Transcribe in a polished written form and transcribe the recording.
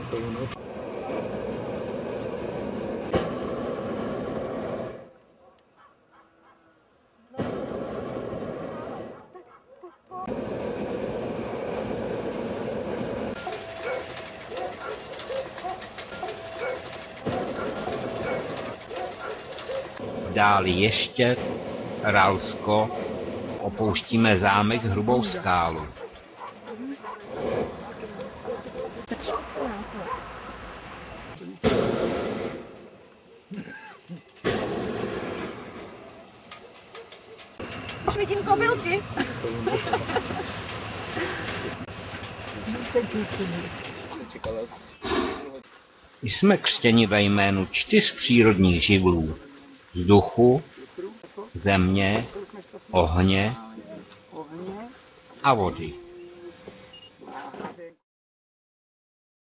Dále ještě Ralsko, opouštíme zámek Hrubou Skálu. Už vidím kobylky. Jsme křtěni ve jménu 4 přírodních živlů: vzduchu, země, ohně a vody.